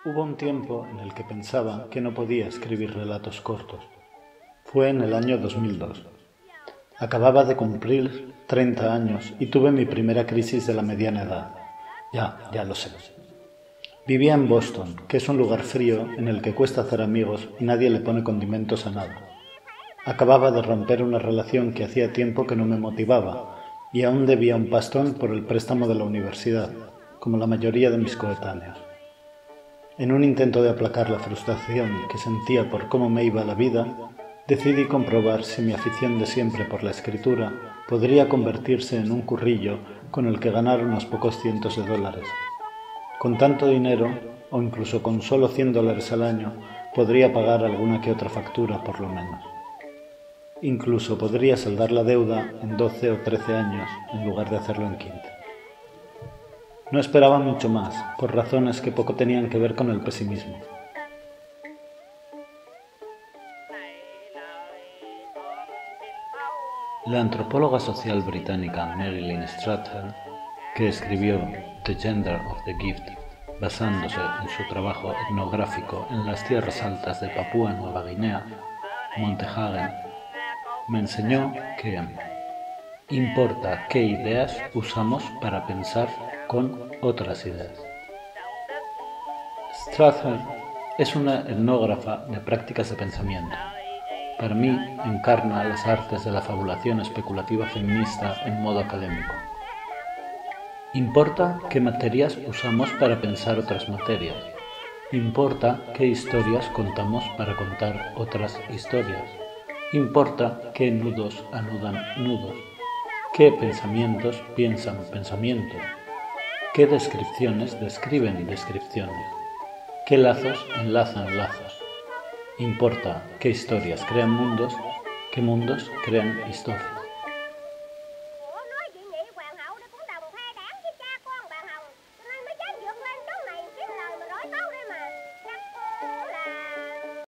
Hubo un tiempo en el que pensaba que no podía escribir relatos cortos. Fue en el año 2002. Acababa de cumplir 30 años y tuve mi primera crisis de la mediana edad. Ya lo sé. Vivía en Boston, que es un lugar frío en el que cuesta hacer amigos y nadie le pone condimentos a nada. Acababa de romper una relación que hacía tiempo que no me motivaba y aún debía un pastón por el préstamo de la universidad, como la mayoría de mis coetáneos. En un intento de aplacar la frustración que sentía por cómo me iba la vida, decidí comprobar si mi afición de siempre por la escritura podría convertirse en un currillo con el que ganar unos pocos cientos de dólares. Con tanto dinero, o incluso con solo $100 al año, podría pagar alguna que otra factura por lo menos. Incluso podría saldar la deuda en 12 o 13 años en lugar de hacerlo en 15. No esperaba mucho más, por razones que poco tenían que ver con el pesimismo. La antropóloga social británica Marilyn Strathern, que escribió The Gender of the Gift basándose en su trabajo etnográfico en las tierras altas de Papúa Nueva Guinea, Montehagen, me enseñó que importa qué ideas usamos para pensar con otras ideas. Strathern es una etnógrafa de prácticas de pensamiento. Para mí, encarna las artes de la fabulación especulativa feminista en modo académico. Importa qué materias usamos para pensar otras materias. Importa qué historias contamos para contar otras historias. Importa qué nudos anudan nudos. Qué pensamientos piensan pensamientos. Qué descripciones describen descripciones. Qué lazos enlazan lazos. Importa qué historias crean mundos, qué mundos crean historias.